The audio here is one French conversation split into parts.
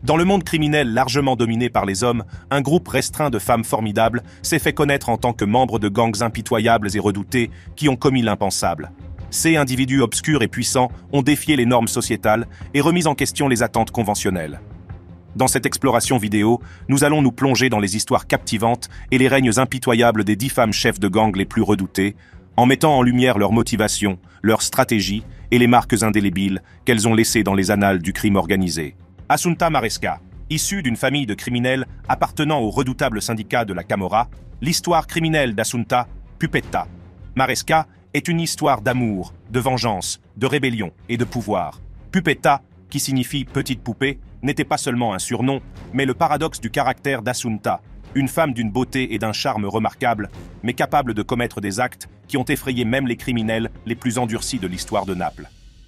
Dans le monde criminel largement dominé par les hommes, un groupe restreint de femmes formidables s'est fait connaître en tant que membres de gangs impitoyables et redoutés qui ont commis l'impensable. Ces individus obscurs et puissants ont défié les normes sociétales et remis en question les attentes conventionnelles. Dans cette exploration vidéo, nous allons nous plonger dans les histoires captivantes et les règnes impitoyables des 10 femmes chefs de gang les plus redoutées, en mettant en lumière leurs motivations, leurs stratégies et les marques indélébiles qu'elles ont laissées dans les annales du crime organisé. Assunta Maresca, issue d'une famille de criminels appartenant au redoutable syndicat de la Camorra, l'histoire criminelle d'Assunta Pupetta Maresca est une histoire d'amour, de vengeance, de rébellion et de pouvoir. Pupetta, qui signifie petite poupée, n'était pas seulement un surnom, mais le paradoxe du caractère d'Assunta, une femme d'une beauté et d'un charme remarquables, mais capable de commettre des actes qui ont effrayé même les criminels les plus endurcis de l'histoire de Naples.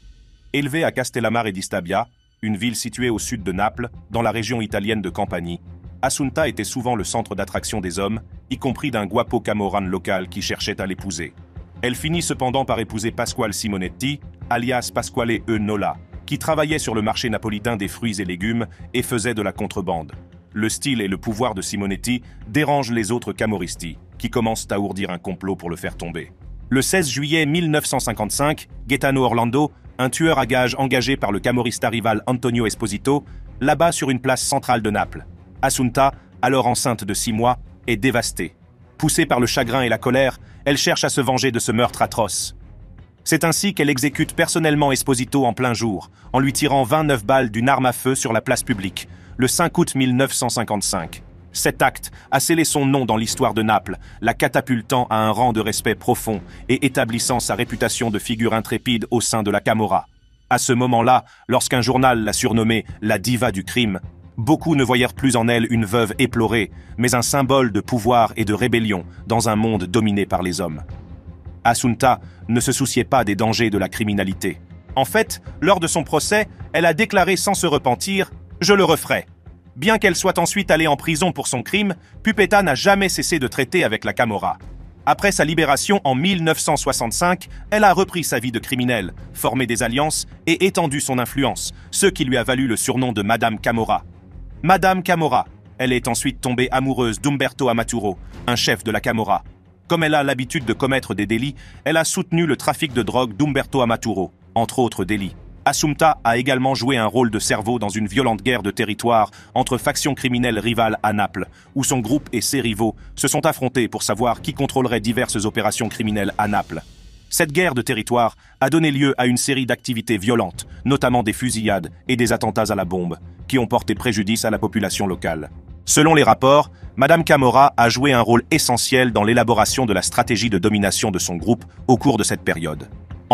Élevée à Castellammare di Stabia, une ville située au sud de Naples, dans la région italienne de Campanie, Assunta était souvent le centre d'attraction des hommes, y compris d'un guapo camorran local qui cherchait à l'épouser. Elle finit cependant par épouser Pasquale Simonetti, alias Pasquale E. Nola, qui travaillait sur le marché napolitain des fruits et légumes et faisait de la contrebande. Le style et le pouvoir de Simonetti dérangent les autres camorristi, qui commencent à ourdir un complot pour le faire tomber. Le 16 juillet 1955, Gaetano Orlando, un tueur à gages engagé par le camorrista rival Antonio Esposito, l'abat sur une place centrale de Naples. Assunta, alors enceinte de 6 mois, est dévastée. Poussée par le chagrin et la colère, elle cherche à se venger de ce meurtre atroce. C'est ainsi qu'elle exécute personnellement Esposito en plein jour, en lui tirant 29 balles d'une arme à feu sur la place publique, le 5 août 1955. Cet acte a scellé son nom dans l'histoire de Naples, la catapultant à un rang de respect profond et établissant sa réputation de figure intrépide au sein de la Camorra. À ce moment-là, lorsqu'un journal l'a surnommée la diva du crime, beaucoup ne voyèrent plus en elle une veuve éplorée, mais un symbole de pouvoir et de rébellion dans un monde dominé par les hommes. Assunta ne se souciait pas des dangers de la criminalité. En fait, lors de son procès, elle a déclaré sans se repentir « Je le referai ». Bien qu'elle soit ensuite allée en prison pour son crime, Pupetta n'a jamais cessé de traiter avec la Camorra. Après sa libération en 1965, elle a repris sa vie de criminelle, formé des alliances et étendu son influence, ce qui lui a valu le surnom de Madame Camorra. Madame Camorra, elle est ensuite tombée amoureuse d'Umberto Amaturo, un chef de la Camorra. Comme elle a l'habitude de commettre des délits, elle a soutenu le trafic de drogue d'Umberto Amaturo, entre autres délits. Assunta a également joué un rôle de cerveau dans une violente guerre de territoire entre factions criminelles rivales à Naples, où son groupe et ses rivaux se sont affrontés pour savoir qui contrôlerait diverses opérations criminelles à Naples. Cette guerre de territoire a donné lieu à une série d'activités violentes, notamment des fusillades et des attentats à la bombe, qui ont porté préjudice à la population locale. Selon les rapports, Madame Camorra a joué un rôle essentiel dans l'élaboration de la stratégie de domination de son groupe au cours de cette période. En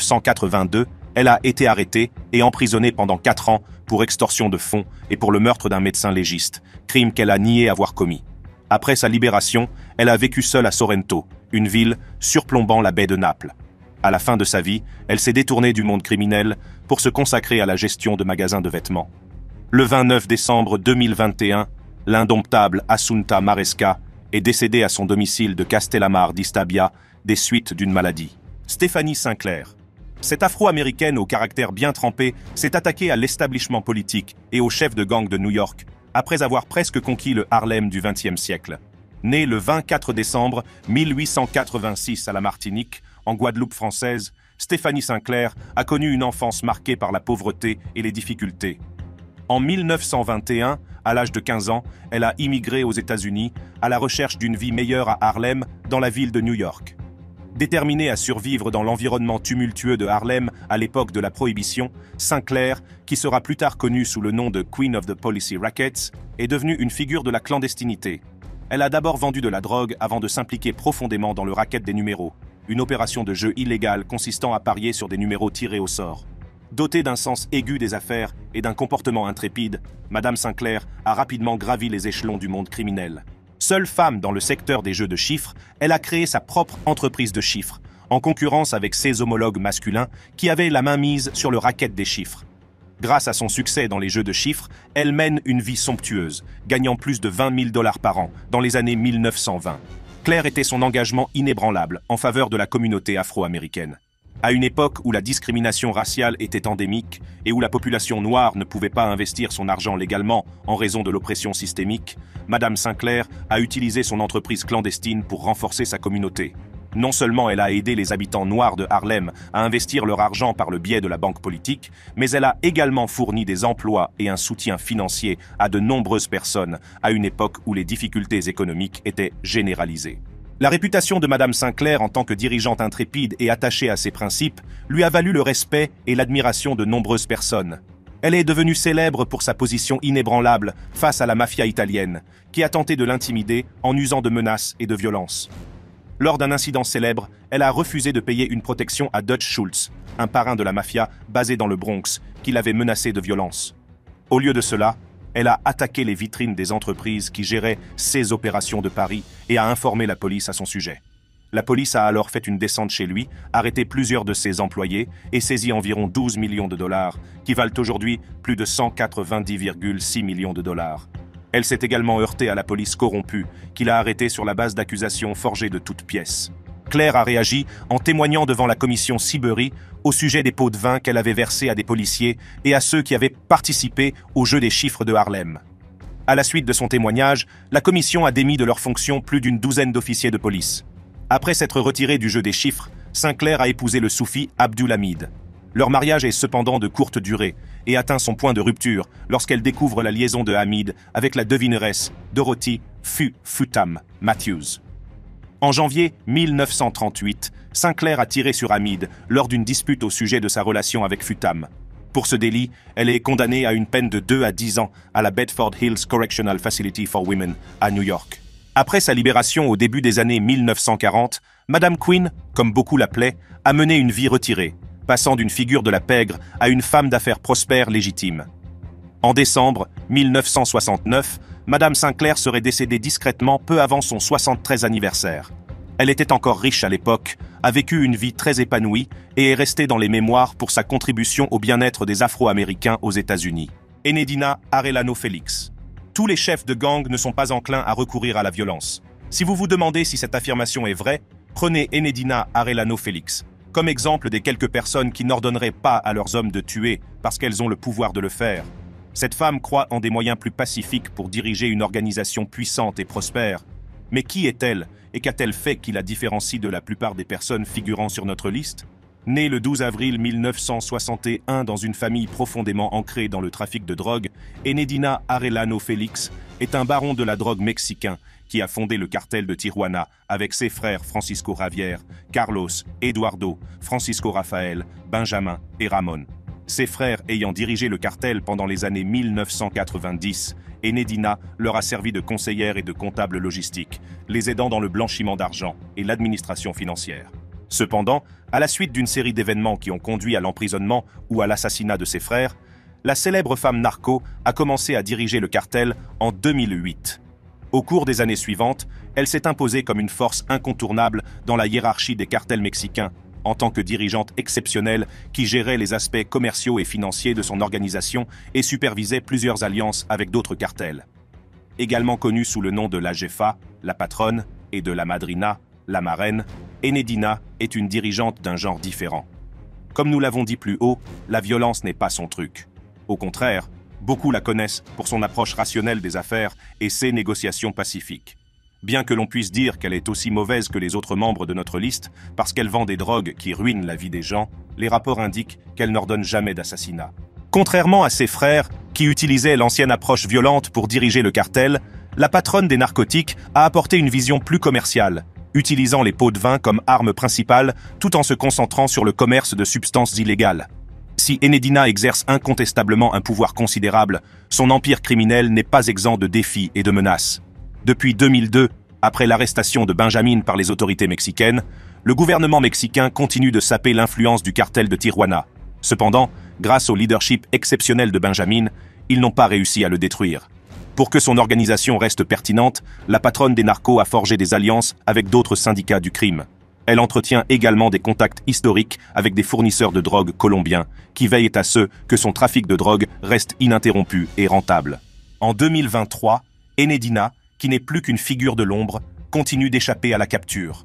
1982, elle a été arrêtée et emprisonnée pendant 4 ans pour extorsion de fonds et pour le meurtre d'un médecin légiste, crime qu'elle a nié avoir commis. Après sa libération, elle a vécu seule à Sorrento, une ville surplombant la baie de Naples. À la fin de sa vie, elle s'est détournée du monde criminel pour se consacrer à la gestion de magasins de vêtements. Le 29 décembre 2021, l'indomptable Assunta Maresca est décédée à son domicile de Castellammare di Stabia des suites d'une maladie. Stephanie Sinclair. Cette Afro-américaine au caractère bien trempé s'est attaquée à l'establishment politique et aux chefs de gang de New York, après avoir presque conquis le Harlem du XXe siècle. Née le 24 décembre 1886 à la Martinique, en Guadeloupe française, Stephanie Sinclair a connu une enfance marquée par la pauvreté et les difficultés. En 1921, à l'âge de 15 ans, elle a immigré aux États-Unis à la recherche d'une vie meilleure à Harlem, dans la ville de New York. Déterminée à survivre dans l'environnement tumultueux de Harlem à l'époque de la Prohibition, Sinclair, qui sera plus tard connue sous le nom de Queen of the Policy Rackets, est devenue une figure de la clandestinité. Elle a d'abord vendu de la drogue avant de s'impliquer profondément dans le racket des numéros, une opération de jeu illégale consistant à parier sur des numéros tirés au sort. Dotée d'un sens aigu des affaires et d'un comportement intrépide, Madame Sinclair a rapidement gravi les échelons du monde criminel. Seule femme dans le secteur des jeux de chiffres, elle a créé sa propre entreprise de chiffres, en concurrence avec ses homologues masculins qui avaient la main mise sur le racket des chiffres. Grâce à son succès dans les jeux de chiffres, elle mène une vie somptueuse, gagnant plus de 20 000 $ par an dans les années 1920. Claire était son engagement inébranlable en faveur de la communauté afro-américaine. À une époque où la discrimination raciale était endémique et où la population noire ne pouvait pas investir son argent légalement en raison de l'oppression systémique, Madame Sinclair a utilisé son entreprise clandestine pour renforcer sa communauté. Non seulement elle a aidé les habitants noirs de Harlem à investir leur argent par le biais de la banque politique, mais elle a également fourni des emplois et un soutien financier à de nombreuses personnes à une époque où les difficultés économiques étaient généralisées. La réputation de Madame Sinclair en tant que dirigeante intrépide et attachée à ses principes lui a valu le respect et l'admiration de nombreuses personnes. Elle est devenue célèbre pour sa position inébranlable face à la mafia italienne, qui a tenté de l'intimider en usant de menaces et de violences. Lors d'un incident célèbre, elle a refusé de payer une protection à Dutch Schultz, un parrain de la mafia basé dans le Bronx, qui l'avait menacé de violence. Au lieu de cela, elle a attaqué les vitrines des entreprises qui géraient ses opérations de Paris et a informé la police à son sujet. La police a alors fait une descente chez lui, arrêté plusieurs de ses employés et saisi environ 12 millions de dollars, qui valent aujourd'hui plus de 190,6 millions de dollars. Elle s'est également heurtée à la police corrompue, qui l'a arrêtée sur la base d'accusations forgées de toutes pièces. Claire a réagi en témoignant devant la commission Seabury au sujet des pots de vin qu'elle avait versés à des policiers et à ceux qui avaient participé au jeu des chiffres de Harlem. À la suite de son témoignage, la commission a démis de leurs fonctions plus d'une douzaine d'officiers de police. Après s'être retirée du jeu des chiffres, Sinclair a épousé le soufi Abdul Hamid. Leur mariage est cependant de courte durée et atteint son point de rupture lorsqu'elle découvre la liaison de Hamid avec la devineresse Dorothy Futam Matthews. En janvier 1938, Sinclair a tiré sur Hamid lors d'une dispute au sujet de sa relation avec Futam. Pour ce délit, elle est condamnée à une peine de 2 à 10 ans à la Bedford Hills Correctional Facility for Women à New York. Après sa libération au début des années 1940, Madame Quinn, comme beaucoup l'appelaient, a mené une vie retirée, passant d'une figure de la pègre à une femme d'affaires prospère légitime. En décembre 1969, Madame Sinclair serait décédée discrètement peu avant son 73e anniversaire. Elle était encore riche à l'époque, a vécu une vie très épanouie et est restée dans les mémoires pour sa contribution au bien-être des Afro-Américains aux États-Unis. Enedina Arellano Félix. Tous les chefs de gang ne sont pas enclins à recourir à la violence. Si vous vous demandez si cette affirmation est vraie, prenez Enedina Arellano Félix comme exemple des quelques personnes qui n'ordonneraient pas à leurs hommes de tuer parce qu'elles ont le pouvoir de le faire. Cette femme croit en des moyens plus pacifiques pour diriger une organisation puissante et prospère. Mais qui est-elle et qu'a-t-elle fait qui la différencie de la plupart des personnes figurant sur notre liste ? Née le 12 avril 1961 dans une famille profondément ancrée dans le trafic de drogue, Enedina Arellano Félix est un baron de la drogue mexicain qui a fondé le cartel de Tijuana avec ses frères Francisco Javier, Carlos, Eduardo, Francisco Rafael, Benjamin et Ramon. Ses frères ayant dirigé le cartel pendant les années 1990, Enedina leur a servi de conseillère et de comptable logistique, les aidant dans le blanchiment d'argent et l'administration financière. Cependant, à la suite d'une série d'événements qui ont conduit à l'emprisonnement ou à l'assassinat de ses frères, la célèbre femme narco a commencé à diriger le cartel en 2008. Au cours des années suivantes, elle s'est imposée comme une force incontournable dans la hiérarchie des cartels mexicains, en tant que dirigeante exceptionnelle qui gérait les aspects commerciaux et financiers de son organisation et supervisait plusieurs alliances avec d'autres cartels. Également connue sous le nom de la Jefa, la patronne, et de la Madrina, la marraine, Enedina est une dirigeante d'un genre différent. Comme nous l'avons dit plus haut, la violence n'est pas son truc. Au contraire, beaucoup la connaissent pour son approche rationnelle des affaires et ses négociations pacifiques. Bien que l'on puisse dire qu'elle est aussi mauvaise que les autres membres de notre liste parce qu'elle vend des drogues qui ruinent la vie des gens, les rapports indiquent qu'elle n'ordonne jamais d'assassinat. Contrairement à ses frères, qui utilisaient l'ancienne approche violente pour diriger le cartel, la patronne des narcotiques a apporté une vision plus commerciale, utilisant les pots de vin comme arme principale tout en se concentrant sur le commerce de substances illégales. Si Enedina exerce incontestablement un pouvoir considérable, son empire criminel n'est pas exempt de défis et de menaces. Depuis 2002, après l'arrestation de Benjamin par les autorités mexicaines, le gouvernement mexicain continue de saper l'influence du cartel de Tijuana. Cependant, grâce au leadership exceptionnel de Benjamin, ils n'ont pas réussi à le détruire. Pour que son organisation reste pertinente, la patronne des narcos a forgé des alliances avec d'autres syndicats du crime. Elle entretient également des contacts historiques avec des fournisseurs de drogue colombiens qui veillent à ce que son trafic de drogue reste ininterrompu et rentable. En 2023, Enedina, qui n'est plus qu'une figure de l'ombre, continue d'échapper à la capture.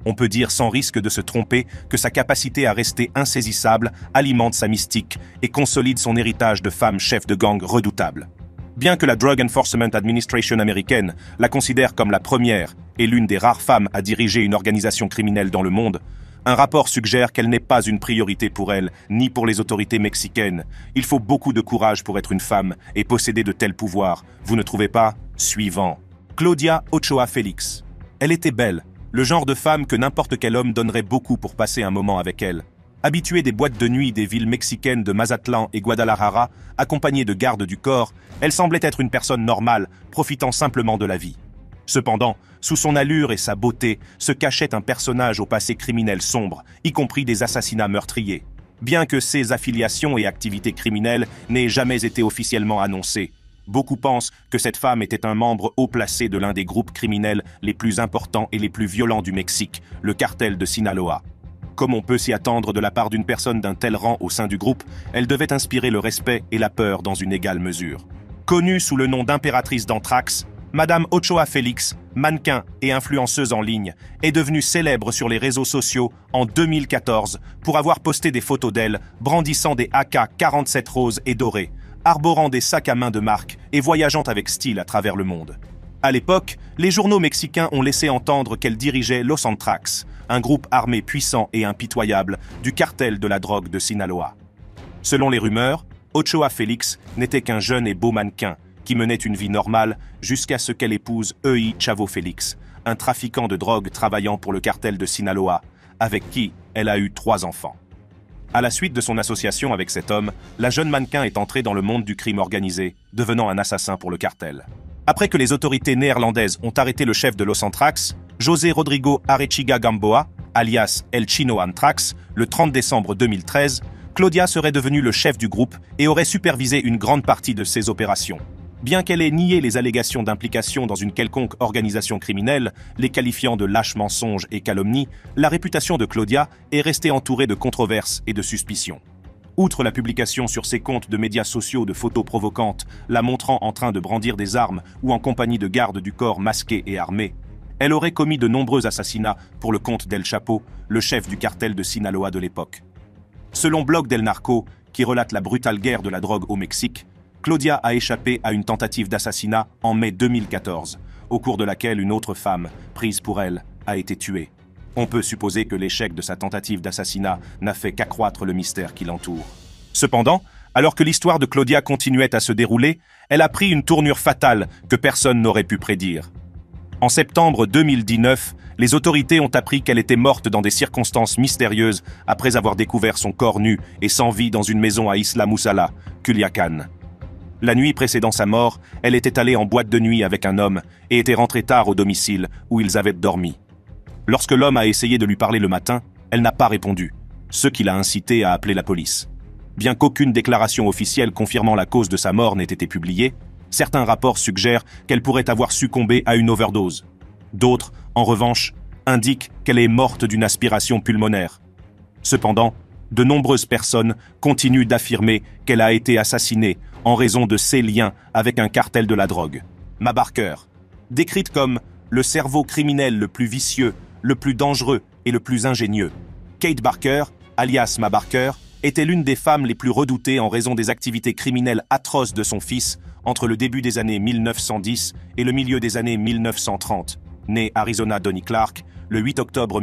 On peut dire sans risque de se tromper que sa capacité à rester insaisissable alimente sa mystique et consolide son héritage de femme chef de gang redoutable. Bien que la Drug Enforcement Administration américaine la considère comme la première et l'une des rares femmes à diriger une organisation criminelle dans le monde, un rapport suggère qu'elle n'est pas une priorité pour elle, ni pour les autorités mexicaines. Il faut beaucoup de courage pour être une femme et posséder de tels pouvoirs. Vous ne trouvez pas? Suivant. Claudia Ochoa Félix. Elle était belle, le genre de femme que n'importe quel homme donnerait beaucoup pour passer un moment avec elle. Habituée des boîtes de nuit des villes mexicaines de Mazatlan et Guadalajara, accompagnée de gardes du corps, elle semblait être une personne normale, profitant simplement de la vie. Cependant, sous son allure et sa beauté, se cachait un personnage au passé criminel sombre, y compris des assassinats meurtriers. Bien que ses affiliations et activités criminelles n'aient jamais été officiellement annoncées, beaucoup pensent que cette femme était un membre haut placé de l'un des groupes criminels les plus importants et les plus violents du Mexique, le cartel de Sinaloa. Comme on peut s'y attendre de la part d'une personne d'un tel rang au sein du groupe, elle devait inspirer le respect et la peur dans une égale mesure. Connue sous le nom d'impératrice d'Anthrax, Madame Ochoa Félix, mannequin et influenceuse en ligne, est devenue célèbre sur les réseaux sociaux en 2014 pour avoir posté des photos d'elle brandissant des AK-47 roses et dorés, arborant des sacs à main de marque et voyageant avec style à travers le monde. À l'époque, les journaux mexicains ont laissé entendre qu'elle dirigeait Los Anthrax, un groupe armé puissant et impitoyable du cartel de la drogue de Sinaloa. Selon les rumeurs, Ochoa Félix n'était qu'un jeune et beau mannequin qui menait une vie normale jusqu'à ce qu'elle épouse E.I. Chavo Félix, un trafiquant de drogue travaillant pour le cartel de Sinaloa, avec qui elle a eu 3 enfants. À la suite de son association avec cet homme, la jeune mannequin est entrée dans le monde du crime organisé, devenant un assassin pour le cartel. Après que les autorités néerlandaises ont arrêté le chef de Los Anthrax, José Rodrigo Arechiga Gamboa, alias El Chino Anthrax, le 30 décembre 2013, Claudia serait devenue le chef du groupe et aurait supervisé une grande partie de ses opérations. Bien qu'elle ait nié les allégations d'implication dans une quelconque organisation criminelle, les qualifiant de lâches mensonges et calomnies, la réputation de Claudia est restée entourée de controverses et de suspicions. Outre la publication sur ses comptes de médias sociaux de photos provocantes, la montrant en train de brandir des armes ou en compagnie de gardes du corps masqués et armés, elle aurait commis de nombreux assassinats pour le compte d'El Chapo, le chef du cartel de Sinaloa de l'époque. Selon Blog del Narco, qui relate la brutale guerre de la drogue au Mexique, Claudia a échappé à une tentative d'assassinat en mai 2014, au cours de laquelle une autre femme, prise pour elle, a été tuée. On peut supposer que l'échec de sa tentative d'assassinat n'a fait qu'accroître le mystère qui l'entoure. Cependant, alors que l'histoire de Claudia continuait à se dérouler, elle a pris une tournure fatale que personne n'aurait pu prédire. En septembre 2019, les autorités ont appris qu'elle était morte dans des circonstances mystérieuses après avoir découvert son corps nu et sans vie dans une maison à Isla Musala, Culiacán. La nuit précédant sa mort, elle était allée en boîte de nuit avec un homme et était rentrée tard au domicile où ils avaient dormi. Lorsque l'homme a essayé de lui parler le matin, elle n'a pas répondu, ce qui l'a incité à appeler la police. Bien qu'aucune déclaration officielle confirmant la cause de sa mort n'ait été publiée, certains rapports suggèrent qu'elle pourrait avoir succombé à une overdose. D'autres, en revanche, indiquent qu'elle est morte d'une aspiration pulmonaire. Cependant, de nombreuses personnes continuent d'affirmer qu'elle a été assassinée en raison de ses liens avec un cartel de la drogue. Ma Barker, décrite comme le cerveau criminel le plus vicieux, le plus dangereux et le plus ingénieux. Kate Barker, alias Ma Barker, était l'une des femmes les plus redoutées en raison des activités criminelles atroces de son fils entre le début des années 1910 et le milieu des années 1930. Née Arizona Donnie Clark, le 8 octobre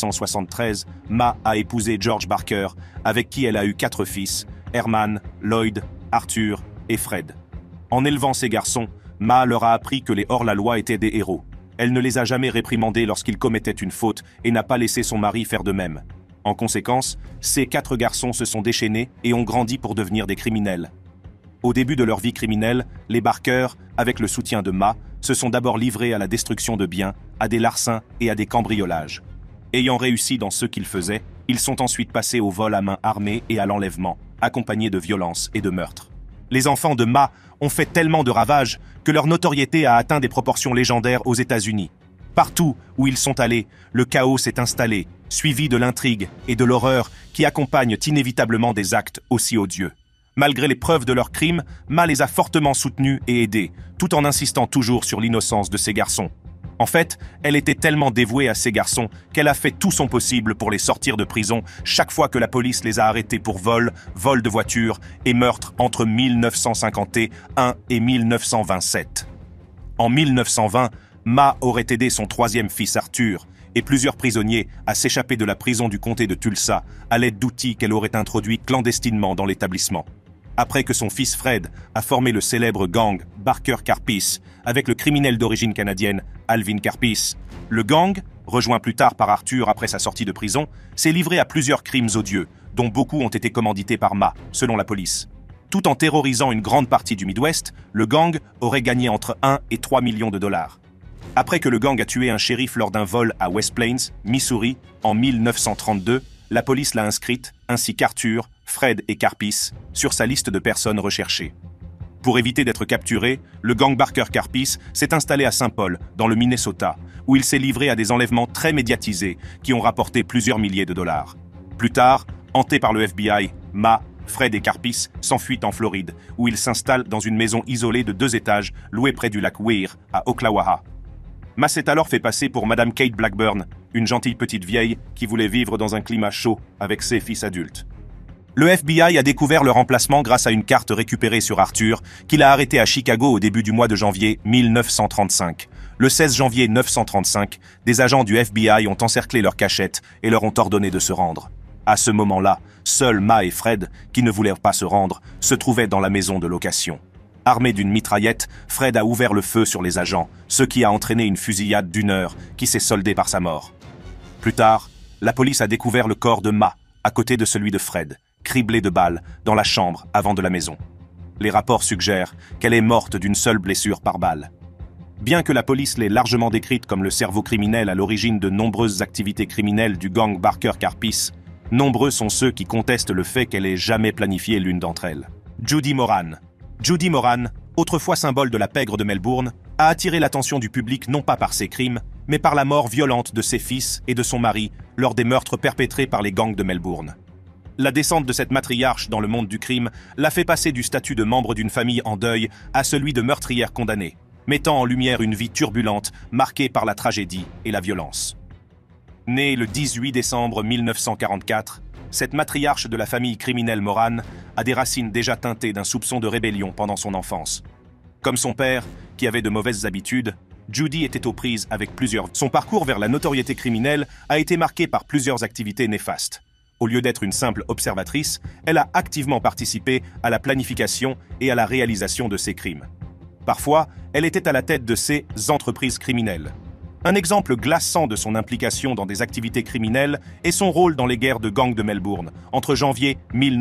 1873, Ma a épousé George Barker, avec qui elle a eu 4 fils, Herman, Lloyd, Arthur et Fred. En élevant ses garçons, Ma leur a appris que les hors-la-loi étaient des héros. Elle ne les a jamais réprimandés lorsqu'ils commettaient une faute et n'a pas laissé son mari faire de même. En conséquence, ces 4 garçons se sont déchaînés et ont grandi pour devenir des criminels. Au début de leur vie criminelle, les Barker, avec le soutien de Ma, se sont d'abord livrés à la destruction de biens, à des larcins et à des cambriolages. Ayant réussi dans ce qu'ils faisaient, ils sont ensuite passés au vol à main armée et à l'enlèvement, accompagnés de violences et de meurtres. Les enfants de Ma ont fait tellement de ravages que leur notoriété a atteint des proportions légendaires aux États-Unis. Partout où ils sont allés, le chaos s'est installé, suivi de l'intrigue et de l'horreur qui accompagnent inévitablement des actes aussi odieux. Malgré les preuves de leurs crimes, Ma les a fortement soutenus et aidés, tout en insistant toujours sur l'innocence de ces garçons. En fait, elle était tellement dévouée à ces garçons qu'elle a fait tout son possible pour les sortir de prison chaque fois que la police les a arrêtés pour vol, vol de voiture et meurtre entre 1951 et 1927. En 1920, Ma aurait aidé son troisième fils Arthur et plusieurs prisonniers à s'échapper de la prison du comté de Tulsa à l'aide d'outils qu'elle aurait introduits clandestinement dans l'établissement. Après que son fils Fred a formé le célèbre gang Barker Karpis avec le criminel d'origine canadienne Alvin Karpis, le gang, rejoint plus tard par Arthur après sa sortie de prison, s'est livré à plusieurs crimes odieux, dont beaucoup ont été commandités par Ma, selon la police. Tout en terrorisant une grande partie du Midwest, le gang aurait gagné entre 1 et 3 millions de dollars. Après que le gang a tué un shérif lors d'un vol à West Plains, Missouri, en 1932, la police l'a inscrite, ainsi qu'Arthur, Fred et Karpis, sur sa liste de personnes recherchées. Pour éviter d'être capturé, le gang Barker Karpis s'est installé à Saint Paul, dans le Minnesota, où il s'est livré à des enlèvements très médiatisés qui ont rapporté plusieurs milliers de dollars. Plus tard, hanté par le FBI, Ma, Fred et Karpis s'enfuient en Floride, où ils s'installent dans une maison isolée de 2 étages louée près du lac Weir, à Ocklawaha. Ma s'est alors fait passer pour Madame Kate Blackburn, une gentille petite vieille qui voulait vivre dans un climat chaud avec ses fils adultes. Le FBI a découvert leur emplacement grâce à une carte récupérée sur Arthur, qu'il a arrêté à Chicago au début du mois de janvier 1935. Le 16 janvier 1935, des agents du FBI ont encerclé leur cachette et leur ont ordonné de se rendre. À ce moment-là, seuls Ma et Fred, qui ne voulaient pas se rendre, se trouvaient dans la maison de location. Armé d'une mitraillette, Fred a ouvert le feu sur les agents, ce qui a entraîné une fusillade d'1 heure qui s'est soldée par sa mort. Plus tard, la police a découvert le corps de Ma, à côté de celui de Fred, criblé de balles, dans la chambre avant de la maison. Les rapports suggèrent qu'elle est morte d'une seule blessure par balle. Bien que la police l'ait largement décrite comme le cerveau criminel à l'origine de nombreuses activités criminelles du gang Barker Karpis, nombreux sont ceux qui contestent le fait qu'elle ait jamais planifié l'une d'entre elles. Judy Moran. Judy Moran, autrefois symbole de la pègre de Melbourne, a attiré l'attention du public non pas par ses crimes, mais par la mort violente de ses fils et de son mari lors des meurtres perpétrés par les gangs de Melbourne. La descente de cette matriarche dans le monde du crime l'a fait passer du statut de membre d'une famille en deuil à celui de meurtrière condamnée, mettant en lumière une vie turbulente marquée par la tragédie et la violence. Née le 18 décembre 1944, cette matriarche de la famille criminelle Moran a des racines déjà teintées d'un soupçon de rébellion pendant son enfance. Comme son père, qui avait de mauvaises habitudes, Judy était aux prises avec plusieurs. Son parcours vers la notoriété criminelle a été marqué par plusieurs activités néfastes. Au lieu d'être une simple observatrice, elle a activement participé à la planification et à la réalisation de ces crimes. Parfois, elle était à la tête de ces entreprises criminelles. Un exemple glaçant de son implication dans des activités criminelles est son rôle dans les guerres de gangs de Melbourne, entre janvier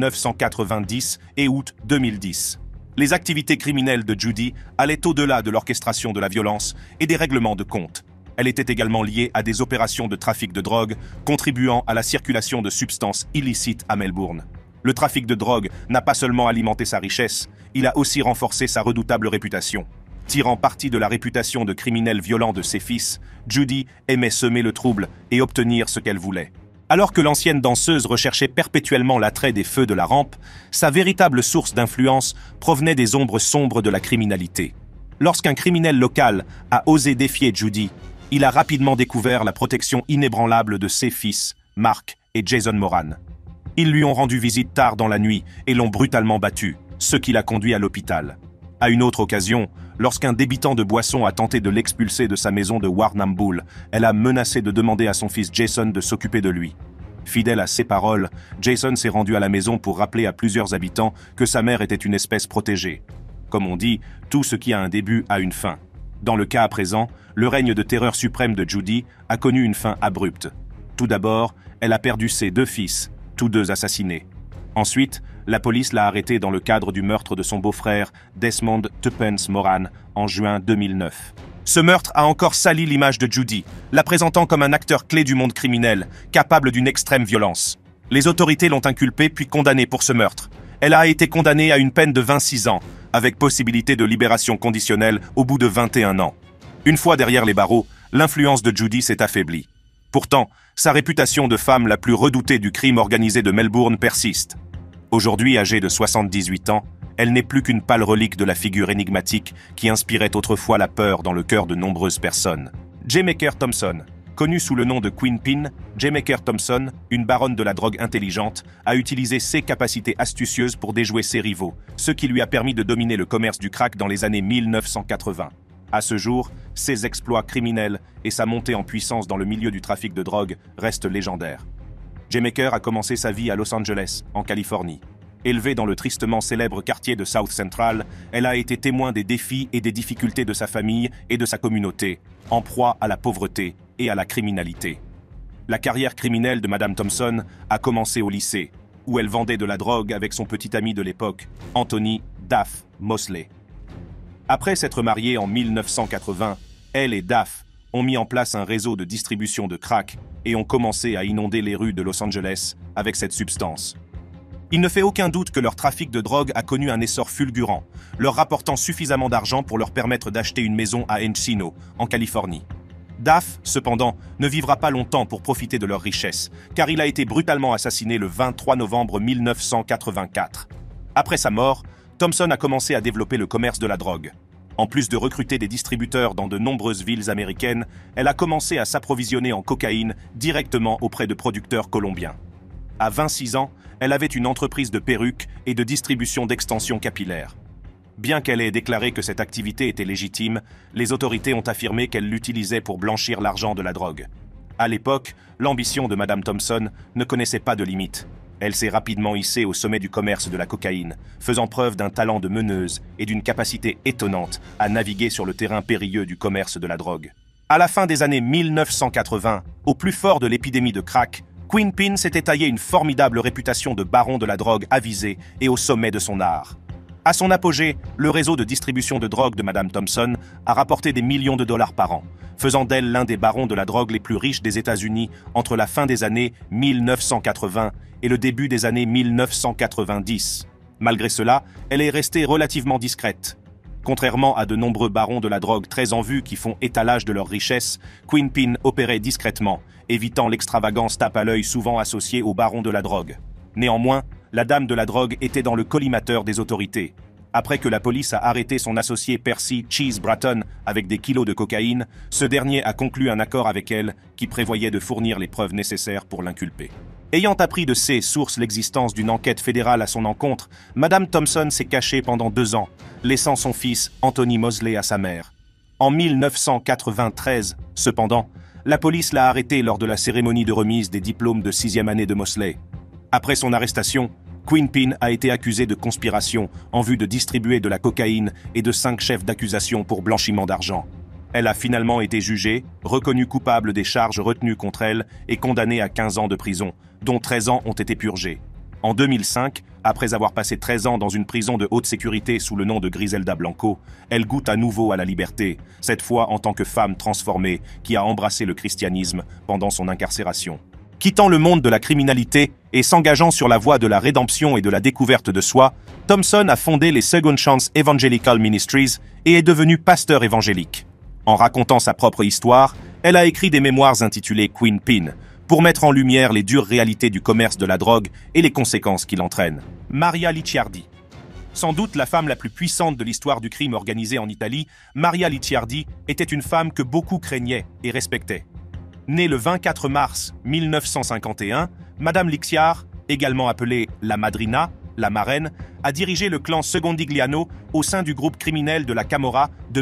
1990 et août 2010. Les activités criminelles de Judy allaient au-delà de l'orchestration de la violence et des règlements de compte. Elle était également liée à des opérations de trafic de drogue, contribuant à la circulation de substances illicites à Melbourne. Le trafic de drogue n'a pas seulement alimenté sa richesse, il a aussi renforcé sa redoutable réputation. Tirant parti de la réputation de criminel violent de ses fils, Judy aimait semer le trouble et obtenir ce qu'elle voulait. Alors que l'ancienne danseuse recherchait perpétuellement l'attrait des feux de la rampe, sa véritable source d'influence provenait des ombres sombres de la criminalité. Lorsqu'un criminel local a osé défier Judy, il a rapidement découvert la protection inébranlable de ses fils, Mark et Jason Moran. Ils lui ont rendu visite tard dans la nuit et l'ont brutalement battu, ce qui l'a conduit à l'hôpital. À une autre occasion, lorsqu'un débitant de boissons a tenté de l'expulser de sa maison de Warrnambool, elle a menacé de demander à son fils Jason de s'occuper de lui. Fidèle à ses paroles, Jason s'est rendu à la maison pour rappeler à plusieurs habitants que sa mère était une espèce protégée. Comme on dit, tout ce qui a un début a une fin. Dans le cas à présent, le règne de terreur suprême de Judy a connu une fin abrupte. Tout d'abord, elle a perdu ses 2 fils, tous 2 assassinés. Ensuite, la police l'a arrêtée dans le cadre du meurtre de son beau-frère, Desmond Tuppence Moran, en juin 2009. Ce meurtre a encore sali l'image de Judy, la présentant comme un acteur clé du monde criminel, capable d'une extrême violence. Les autorités l'ont inculpée puis condamnée pour ce meurtre. Elle a été condamnée à une peine de 26 ans, avec possibilité de libération conditionnelle au bout de 21 ans. Une fois derrière les barreaux, l'influence de Judy s'est affaiblie. Pourtant, sa réputation de femme la plus redoutée du crime organisé de Melbourne persiste. Aujourd'hui âgée de 78 ans, elle n'est plus qu'une pâle relique de la figure énigmatique qui inspirait autrefois la peur dans le cœur de nombreuses personnes. Jamaica Thompson. Connue sous le nom de Queenpin, Jamaica Thompson, une baronne de la drogue intelligente, a utilisé ses capacités astucieuses pour déjouer ses rivaux, ce qui lui a permis de dominer le commerce du crack dans les années 1980. À ce jour, ses exploits criminels et sa montée en puissance dans le milieu du trafic de drogue restent légendaires. Jamaica a commencé sa vie à Los Angeles, en Californie. Élevée dans le tristement célèbre quartier de South Central, elle a été témoin des défis et des difficultés de sa famille et de sa communauté, en proie à la pauvreté et à la criminalité. La carrière criminelle de Madame Thompson a commencé au lycée, où elle vendait de la drogue avec son petit ami de l'époque, Anthony Daff Mosley. Après s'être mariée en 1980, elle et Daff ont mis en place un réseau de distribution de crack et ont commencé à inonder les rues de Los Angeles avec cette substance. Il ne fait aucun doute que leur trafic de drogue a connu un essor fulgurant, leur rapportant suffisamment d'argent pour leur permettre d'acheter une maison à Encino, en Californie. Daff, cependant, ne vivra pas longtemps pour profiter de leur richesse, car il a été brutalement assassiné le 23 novembre 1984. Après sa mort, Thompson a commencé à développer le commerce de la drogue. En plus de recruter des distributeurs dans de nombreuses villes américaines, elle a commencé à s'approvisionner en cocaïne directement auprès de producteurs colombiens. À 26 ans, elle avait une entreprise de perruques et de distribution d'extensions capillaires. Bien qu'elle ait déclaré que cette activité était légitime, les autorités ont affirmé qu'elle l'utilisait pour blanchir l'argent de la drogue. À l'époque, l'ambition de Madame Thompson ne connaissait pas de limite. Elle s'est rapidement hissée au sommet du commerce de la cocaïne, faisant preuve d'un talent de meneuse et d'une capacité étonnante à naviguer sur le terrain périlleux du commerce de la drogue. À la fin des années 1980, au plus fort de l'épidémie de crack, Queenpin s'était taillé une formidable réputation de baron de la drogue avisé et au sommet de son art. À son apogée, le réseau de distribution de drogue de Madame Thompson a rapporté des millions de dollars par an, faisant d'elle l'un des barons de la drogue les plus riches des États-Unis entre la fin des années 1980 et le début des années 1990. Malgré cela, elle est restée relativement discrète. Contrairement à de nombreux barons de la drogue très en vue qui font étalage de leurs richesses, Queenpin opérait discrètement, évitant l'extravagance tape à l'œil souvent associée aux barons de la drogue. Néanmoins, la dame de la drogue était dans le collimateur des autorités. Après que la police a arrêté son associé Percy Cheese Bratton avec des kilos de cocaïne, ce dernier a conclu un accord avec elle qui prévoyait de fournir les preuves nécessaires pour l'inculper. Ayant appris de ses sources l'existence d'une enquête fédérale à son encontre, Madame Thompson s'est cachée pendant 2 ans, laissant son fils Anthony Mosley à sa mère. En 1993, cependant, la police l'a arrêtée lors de la cérémonie de remise des diplômes de 6e année de Mosley. Après son arrestation, Queenpin a été accusée de conspiration en vue de distribuer de la cocaïne et de 5 chefs d'accusation pour blanchiment d'argent. Elle a finalement été jugée, reconnue coupable des charges retenues contre elle et condamnée à 15 ans de prison, dont 13 ans ont été purgés. En 2005, après avoir passé 13 ans dans une prison de haute sécurité sous le nom de Griselda Blanco, elle goûte à nouveau à la liberté, cette fois en tant que femme transformée qui a embrassé le christianisme pendant son incarcération. Quittant le monde de la criminalité et s'engageant sur la voie de la rédemption et de la découverte de soi, Thompson a fondé les Second Chance Evangelical Ministries et est devenue pasteur évangélique. En racontant sa propre histoire, elle a écrit des mémoires intitulées Queenpin, pour mettre en lumière les dures réalités du commerce de la drogue et les conséquences qu'il entraîne. Maria Licciardi. Sans doute la femme la plus puissante de l'histoire du crime organisé en Italie, Maria Licciardi était une femme que beaucoup craignaient et respectaient. Née le 24 mars 1951, Madame Licciar, également appelée la Madrina, la marraine, a dirigé le clan Secondigliano au sein du groupe criminel de la Camorra de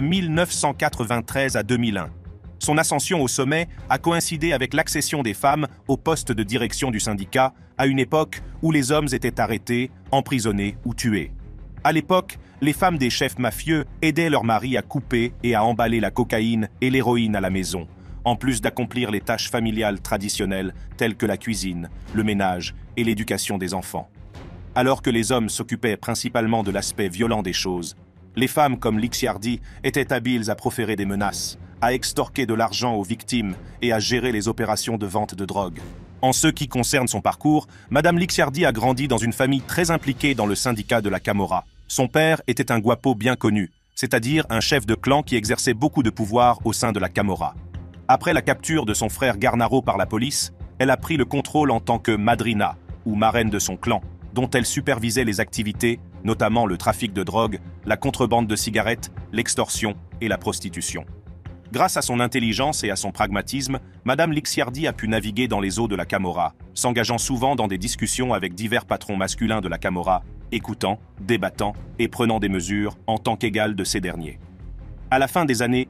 1993 à 2001. Son ascension au sommet a coïncidé avec l'accession des femmes au poste de direction du syndicat, à une époque où les hommes étaient arrêtés, emprisonnés ou tués. À l'époque, les femmes des chefs mafieux aidaient leurs maris à couper et à emballer la cocaïne et l'héroïne à la maison, en plus d'accomplir les tâches familiales traditionnelles telles que la cuisine, le ménage et l'éducation des enfants. Alors que les hommes s'occupaient principalement de l'aspect violent des choses, les femmes comme Licciardi étaient habiles à proférer des menaces, à extorquer de l'argent aux victimes et à gérer les opérations de vente de drogue. En ce qui concerne son parcours, Madame Licciardi a grandi dans une famille très impliquée dans le syndicat de la Camorra. Son père était un guapo bien connu, c'est-à-dire un chef de clan qui exerçait beaucoup de pouvoir au sein de la Camorra. Après la capture de son frère Garnaro par la police, elle a pris le contrôle en tant que madrina, ou marraine de son clan, dont elle supervisait les activités, notamment le trafic de drogue, la contrebande de cigarettes, l'extorsion et la prostitution. Grâce à son intelligence et à son pragmatisme, Madame Licciardi a pu naviguer dans les eaux de la Camorra, s'engageant souvent dans des discussions avec divers patrons masculins de la Camorra, écoutant, débattant et prenant des mesures en tant qu'égal de ces derniers. À la fin des années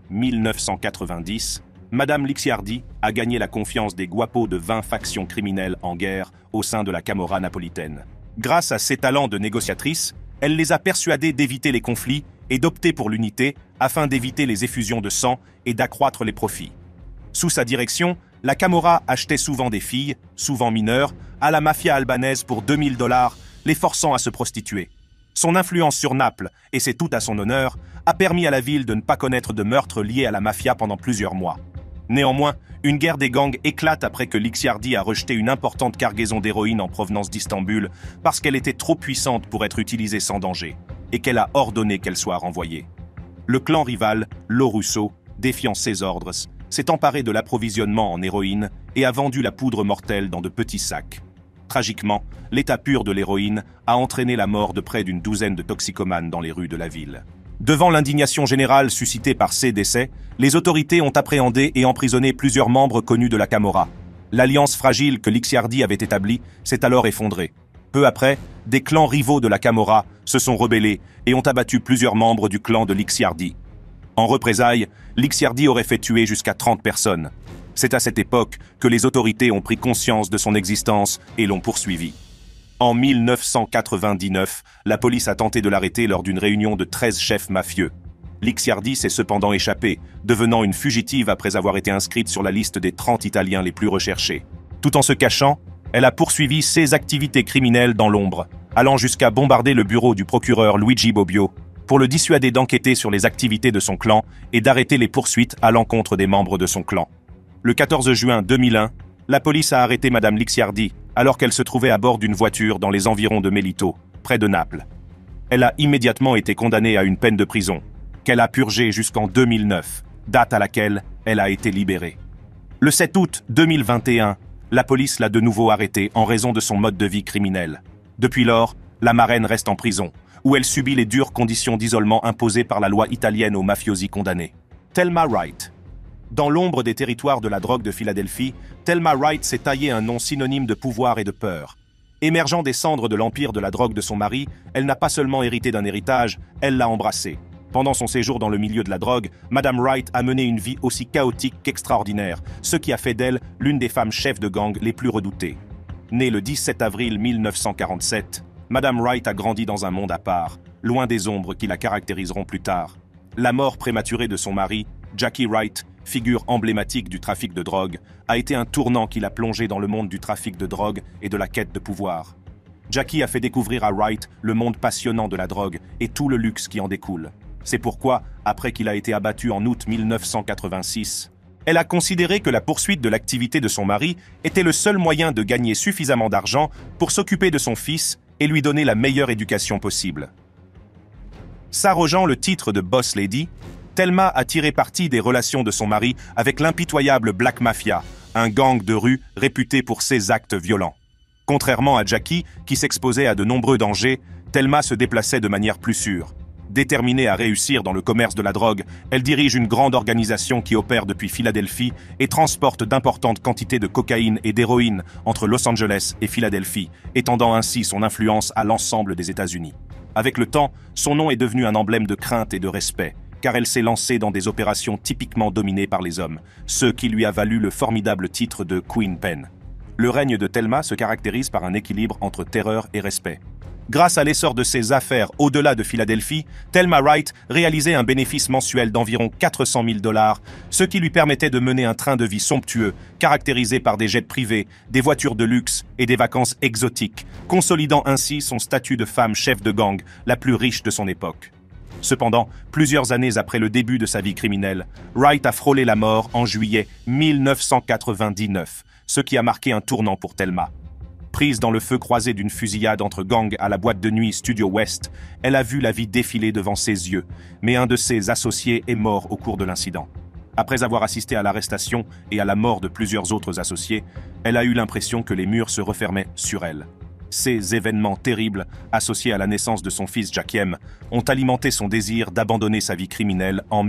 1990, Madame Licciardi a gagné la confiance des guapos de 20 factions criminelles en guerre au sein de la Camorra napolitaine. Grâce à ses talents de négociatrice, elle les a persuadés d'éviter les conflits et d'opter pour l'unité afin d'éviter les effusions de sang et d'accroître les profits. Sous sa direction, la Camorra achetait souvent des filles, souvent mineures, à la mafia albanaise pour 2000 $, les forçant à se prostituer. Son influence sur Naples, et c'est tout à son honneur, a permis à la ville de ne pas connaître de meurtres liés à la mafia pendant plusieurs mois. Néanmoins, une guerre des gangs éclate après que Licciardi a rejeté une importante cargaison d'héroïne en provenance d'Istanbul parce qu'elle était trop puissante pour être utilisée sans danger, et qu'elle a ordonné qu'elle soit renvoyée. Le clan rival, Lo Russo, défiant ses ordres, s'est emparé de l'approvisionnement en héroïne et a vendu la poudre mortelle dans de petits sacs. Tragiquement, l'état pur de l'héroïne a entraîné la mort de près d'une douzaine de toxicomanes dans les rues de la ville. Devant l'indignation générale suscitée par ces décès, les autorités ont appréhendé et emprisonné plusieurs membres connus de la Camorra. L'alliance fragile que Licciardi avait établie s'est alors effondrée. Peu après, des clans rivaux de la Camorra se sont rebellés et ont abattu plusieurs membres du clan de Licciardi. En représailles, Licciardi aurait fait tuer jusqu'à 30 personnes. C'est à cette époque que les autorités ont pris conscience de son existence et l'ont poursuivi. En 1999, la police a tenté de l'arrêter lors d'une réunion de 13 chefs mafieux. Licciardi s'est cependant échappée, devenant une fugitive après avoir été inscrite sur la liste des 30 Italiens les plus recherchés. Tout en se cachant, elle a poursuivi ses activités criminelles dans l'ombre, allant jusqu'à bombarder le bureau du procureur Luigi Bobbio pour le dissuader d'enquêter sur les activités de son clan et d'arrêter les poursuites à l'encontre des membres de son clan. Le 14 juin 2001, la police a arrêté Madame Licciardi alors qu'elle se trouvait à bord d'une voiture dans les environs de Melito, près de Naples. Elle a immédiatement été condamnée à une peine de prison, qu'elle a purgée jusqu'en 2009, date à laquelle elle a été libérée. Le 7 août 2021, la police l'a de nouveau arrêtée en raison de son mode de vie criminel. Depuis lors, la marraine reste en prison, où elle subit les dures conditions d'isolement imposées par la loi italienne aux mafiosi condamnés. Thelma Wright. Dans l'ombre des territoires de la drogue de Philadelphie, Thelma Wright s'est taillé un nom synonyme de pouvoir et de peur. Émergeant des cendres de l'empire de la drogue de son mari, elle n'a pas seulement hérité d'un héritage, elle l'a embrassé. Pendant son séjour dans le milieu de la drogue, Madame Wright a mené une vie aussi chaotique qu'extraordinaire, ce qui a fait d'elle l'une des femmes chefs de gang les plus redoutées. Née le 17 avril 1947, Madame Wright a grandi dans un monde à part, loin des ombres qui la caractériseront plus tard. La mort prématurée de son mari, Jackie Wright, figure emblématique du trafic de drogue, a été un tournant qui l'a plongé dans le monde du trafic de drogue et de la quête de pouvoir. Jackie a fait découvrir à Wright le monde passionnant de la drogue et tout le luxe qui en découle. C'est pourquoi, après qu'il a été abattu en août 1986, elle a considéré que la poursuite de l'activité de son mari était le seul moyen de gagner suffisamment d'argent pour s'occuper de son fils et lui donner la meilleure éducation possible. S'arrogeant le titre de Boss Lady, Thelma a tiré parti des relations de son mari avec l'impitoyable Black Mafia, un gang de rue réputé pour ses actes violents. Contrairement à Jackie, qui s'exposait à de nombreux dangers, Thelma se déplaçait de manière plus sûre. Déterminée à réussir dans le commerce de la drogue, elle dirige une grande organisation qui opère depuis Philadelphie et transporte d'importantes quantités de cocaïne et d'héroïne entre Los Angeles et Philadelphie, étendant ainsi son influence à l'ensemble des États-Unis. Avec le temps, son nom est devenu un emblème de crainte et de respect, car elle s'est lancée dans des opérations typiquement dominées par les hommes, ce qui lui a valu le formidable titre de Queen Pen. Le règne de Thelma se caractérise par un équilibre entre terreur et respect. Grâce à l'essor de ses affaires au-delà de Philadelphie, Thelma Wright réalisait un bénéfice mensuel d'environ 400 000 $, ce qui lui permettait de mener un train de vie somptueux, caractérisé par des jets privés, des voitures de luxe et des vacances exotiques, consolidant ainsi son statut de femme chef de gang, la plus riche de son époque. Cependant, plusieurs années après le début de sa vie criminelle, Wright a frôlé la mort en juillet 1999, ce qui a marqué un tournant pour Thelma. Prise dans le feu croisé d'une fusillade entre gangs à la boîte de nuit Studio West, elle a vu la vie défiler devant ses yeux, mais un de ses associés est mort au cours de l'incident. Après avoir assisté à l'arrestation et à la mort de plusieurs autres associés, elle a eu l'impression que les murs se refermaient sur elle. Ces événements terribles, associés à la naissance de son fils Jackiem, ont alimenté son désir d'abandonner sa vie criminelle en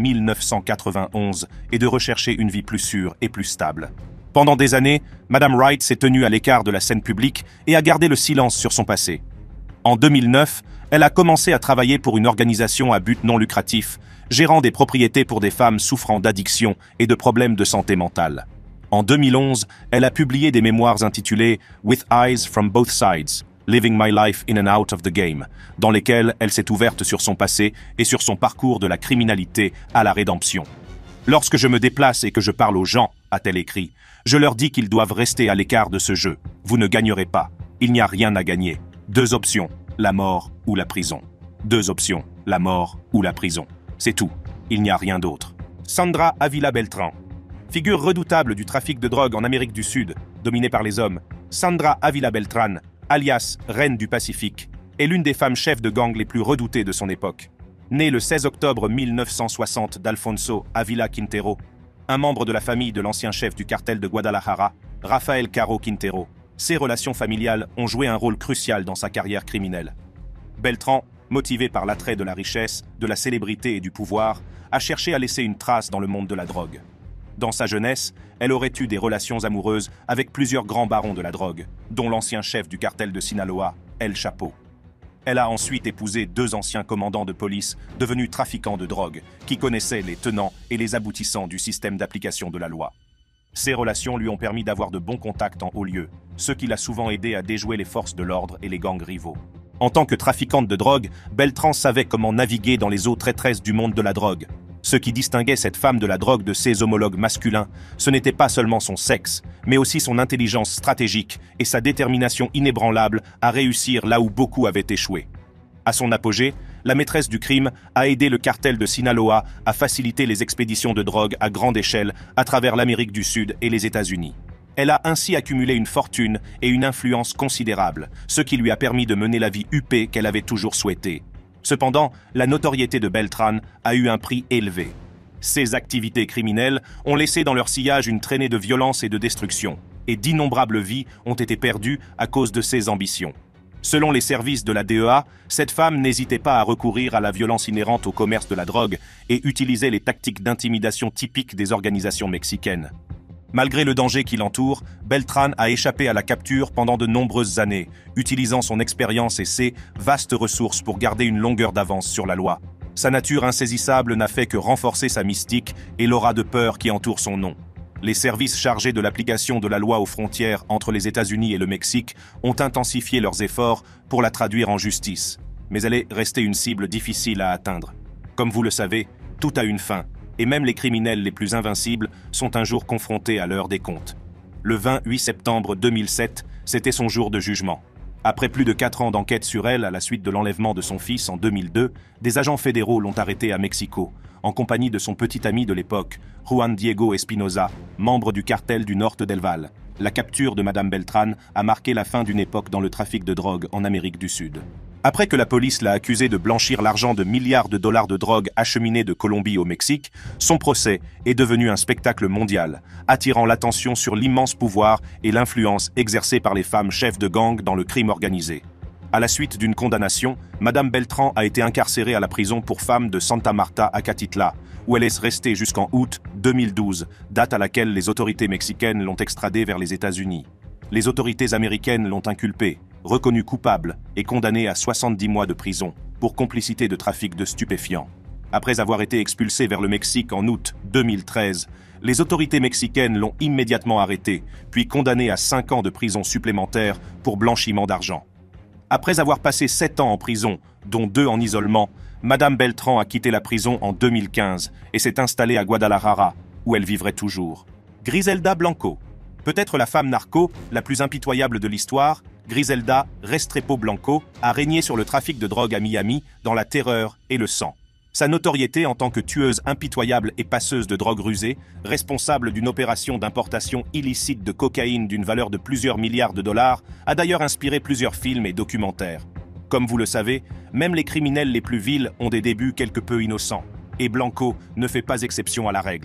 1991 et de rechercher une vie plus sûre et plus stable. Pendant des années, Madame Wright s'est tenue à l'écart de la scène publique et a gardé le silence sur son passé. En 2009, elle a commencé à travailler pour une organisation à but non lucratif, gérant des propriétés pour des femmes souffrant d'addiction et de problèmes de santé mentale. En 2011, elle a publié des mémoires intitulées « With Eyes from Both Sides – Living My Life in and Out of the Game », dans lesquelles elle s'est ouverte sur son passé et sur son parcours de la criminalité à la rédemption. « Lorsque je me déplace et que je parle aux gens, a-t-elle écrit, je leur dis qu'ils doivent rester à l'écart de ce jeu. Vous ne gagnerez pas. Il n'y a rien à gagner. Deux options, la mort ou la prison. Deux options, la mort ou la prison. C'est tout. Il n'y a rien d'autre. » Sandra Avila Beltrán. Figure redoutable du trafic de drogue en Amérique du Sud, dominée par les hommes, Sandra Avila Beltrán, alias Reine du Pacifique, est l'une des femmes chefs de gang les plus redoutées de son époque. Née le 16 octobre 1960 d'Alfonso Avila Quintero, un membre de la famille de l'ancien chef du cartel de Guadalajara, Rafael Caro Quintero, ses relations familiales ont joué un rôle crucial dans sa carrière criminelle. Beltrán, motivée par l'attrait de la richesse, de la célébrité et du pouvoir, a cherché à laisser une trace dans le monde de la drogue. Dans sa jeunesse, elle aurait eu des relations amoureuses avec plusieurs grands barons de la drogue, dont l'ancien chef du cartel de Sinaloa, El Chapo. Elle a ensuite épousé deux anciens commandants de police devenus trafiquants de drogue, qui connaissaient les tenants et les aboutissants du système d'application de la loi. Ces relations lui ont permis d'avoir de bons contacts en haut lieu, ce qui l'a souvent aidé à déjouer les forces de l'ordre et les gangs rivaux. En tant que trafiquante de drogue, Beltrán savait comment naviguer dans les eaux traîtresses du monde de la drogue. Ce qui distinguait cette femme de la drogue de ses homologues masculins, ce n'était pas seulement son sexe, mais aussi son intelligence stratégique et sa détermination inébranlable à réussir là où beaucoup avaient échoué. À son apogée, la maîtresse du crime a aidé le cartel de Sinaloa à faciliter les expéditions de drogue à grande échelle à travers l'Amérique du Sud et les États-Unis. Elle a ainsi accumulé une fortune et une influence considérables, ce qui lui a permis de mener la vie huppée qu'elle avait toujours souhaitée. Cependant, la notoriété de Beltrán a eu un prix élevé. Ses activités criminelles ont laissé dans leur sillage une traînée de violence et de destruction, et d'innombrables vies ont été perdues à cause de ses ambitions. Selon les services de la DEA, cette femme n'hésitait pas à recourir à la violence inhérente au commerce de la drogue et utilisait les tactiques d'intimidation typiques des organisations mexicaines. Malgré le danger qui l'entoure, Beltrán a échappé à la capture pendant de nombreuses années, utilisant son expérience et ses vastes ressources pour garder une longueur d'avance sur la loi. Sa nature insaisissable n'a fait que renforcer sa mystique et l'aura de peur qui entoure son nom. Les services chargés de l'application de la loi aux frontières entre les États-Unis et le Mexique ont intensifié leurs efforts pour la traduire en justice. Mais elle est restée une cible difficile à atteindre. Comme vous le savez, tout a une fin. Et même les criminels les plus invincibles sont un jour confrontés à l'heure des comptes. Le 28 septembre 2007, c'était son jour de jugement. Après plus de 4 ans d'enquête sur elle à la suite de l'enlèvement de son fils en 2002, des agents fédéraux l'ont arrêtée à Mexico, en compagnie de son petit ami de l'époque, Juan Diego Espinosa, membre du cartel du Norte del Valle. La capture de Madame Beltrán a marqué la fin d'une époque dans le trafic de drogue en Amérique du Sud. Après que la police l'a accusé de blanchir l'argent de milliards de dollars de drogue acheminés de Colombie au Mexique, son procès est devenu un spectacle mondial, attirant l'attention sur l'immense pouvoir et l'influence exercée par les femmes chefs de gang dans le crime organisé. À la suite d'une condamnation, Madame Beltrán a été incarcérée à la prison pour femmes de Santa Marta à Catitla, où elle est restée jusqu'en août 2012, date à laquelle les autorités mexicaines l'ont extradée vers les États-Unis. Les autorités américaines l'ont inculpée, reconnue coupable et condamnée à 70 mois de prison pour complicité de trafic de stupéfiants. Après avoir été expulsée vers le Mexique en août 2013, les autorités mexicaines l'ont immédiatement arrêtée, puis condamnée à 5 ans de prison supplémentaire pour blanchiment d'argent. Après avoir passé 7 ans en prison, dont 2 en isolement, Madame Beltrán a quitté la prison en 2015 et s'est installée à Guadalajara, où elle vivrait toujours. Griselda Blanco. Peut-être la femme narco la plus impitoyable de l'histoire, Griselda Restrepo Blanco a régné sur le trafic de drogue à Miami dans la terreur et le sang. Sa notoriété en tant que tueuse impitoyable et passeuse de drogue rusée, responsable d'une opération d'importation illicite de cocaïne d'une valeur de plusieurs milliards de dollars, a d'ailleurs inspiré plusieurs films et documentaires. Comme vous le savez, même les criminels les plus vils ont des débuts quelque peu innocents, et Blanco ne fait pas exception à la règle.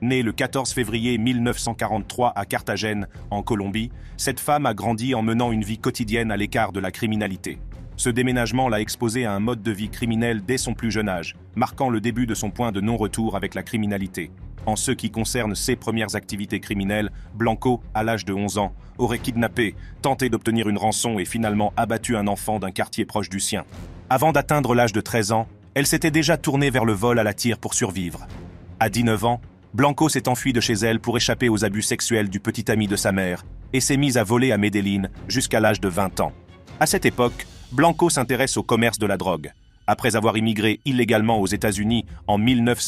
Née le 14 février 1943 à Carthagène, en Colombie, cette femme a grandi en menant une vie quotidienne à l'écart de la criminalité. Ce déménagement l'a exposée à un mode de vie criminel dès son plus jeune âge, marquant le début de son point de non-retour avec la criminalité. En ce qui concerne ses premières activités criminelles, Blanco, à l'âge de 11 ans, aurait kidnappé, tenté d'obtenir une rançon et finalement abattu un enfant d'un quartier proche du sien. Avant d'atteindre l'âge de 13 ans, elle s'était déjà tournée vers le vol à la tire pour survivre. À 19 ans, Blanco s'est enfui de chez elle pour échapper aux abus sexuels du petit ami de sa mère et s'est mise à voler à Medellín jusqu'à l'âge de 20 ans. À cette époque, Blanco s'intéresse au commerce de la drogue. Après avoir immigré illégalement aux États-Unis en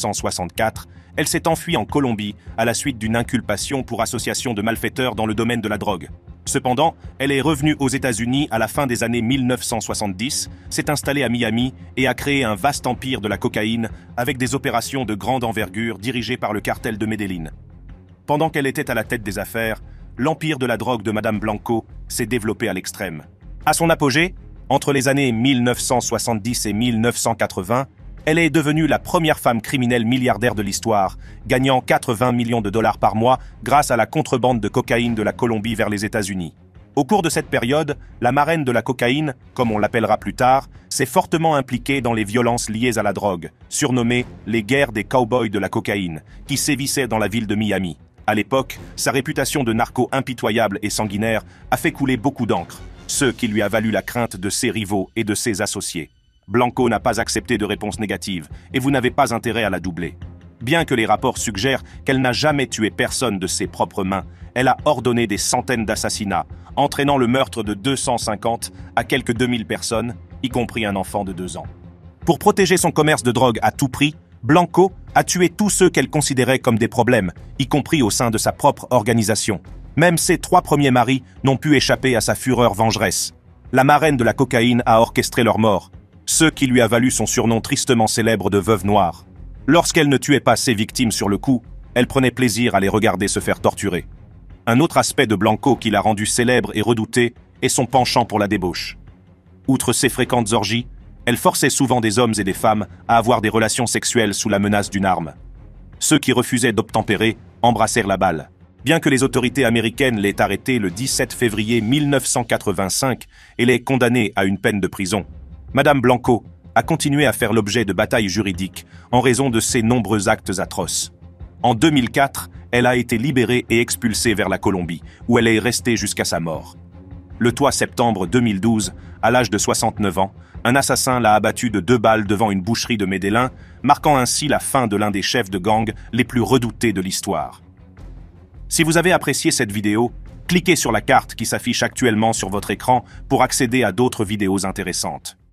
1964, elle s'est enfuie en Colombie à la suite d'une inculpation pour association de malfaiteurs dans le domaine de la drogue. Cependant, elle est revenue aux États-Unis à la fin des années 1970, s'est installée à Miami et a créé un vaste empire de la cocaïne avec des opérations de grande envergure dirigées par le cartel de Medellín. Pendant qu'elle était à la tête des affaires, l'empire de la drogue de Madame Blanco s'est développé à l'extrême. À son apogée, entre les années 1970 et 1980, elle est devenue la première femme criminelle milliardaire de l'histoire, gagnant 80 millions de dollars par mois grâce à la contrebande de cocaïne de la Colombie vers les États-Unis. Au cours de cette période, la marraine de la cocaïne, comme on l'appellera plus tard, s'est fortement impliquée dans les violences liées à la drogue, surnommées les guerres des cow-boys de la cocaïne, qui sévissaient dans la ville de Miami. À l'époque, sa réputation de narco impitoyable et sanguinaire a fait couler beaucoup d'encre, ce qui lui a valu la crainte de ses rivaux et de ses associés. Blanco n'a pas accepté de réponse négative, et vous n'avez pas intérêt à la doubler. Bien que les rapports suggèrent qu'elle n'a jamais tué personne de ses propres mains, elle a ordonné des centaines d'assassinats, entraînant le meurtre de 250 à quelques 2000 personnes, y compris un enfant de 2 ans. Pour protéger son commerce de drogue à tout prix, Blanco a tué tous ceux qu'elle considérait comme des problèmes, y compris au sein de sa propre organisation. Même ses 3 premiers maris n'ont pu échapper à sa fureur vengeresse. La marraine de la cocaïne a orchestré leur mort, ce qui lui a valu son surnom tristement célèbre de veuve noire. Lorsqu'elle ne tuait pas ses victimes sur le coup, elle prenait plaisir à les regarder se faire torturer. Un autre aspect de Blanco qui l'a rendu célèbre et redouté est son penchant pour la débauche. Outre ses fréquentes orgies, elle forçait souvent des hommes et des femmes à avoir des relations sexuelles sous la menace d'une arme. Ceux qui refusaient d'obtempérer embrassèrent la balle. Bien que les autorités américaines l'aient arrêtée le 17 février 1985 et l'aient condamnée à une peine de prison, Madame Blanco a continué à faire l'objet de batailles juridiques en raison de ses nombreux actes atroces. En 2004, elle a été libérée et expulsée vers la Colombie, où elle est restée jusqu'à sa mort. Le 3 septembre 2012, à l'âge de 69 ans, un assassin l'a abattue de 2 balles devant une boucherie de Medellín, marquant ainsi la fin de l'un des chefs de gang les plus redoutés de l'histoire. Si vous avez apprécié cette vidéo, cliquez sur la carte qui s'affiche actuellement sur votre écran pour accéder à d'autres vidéos intéressantes.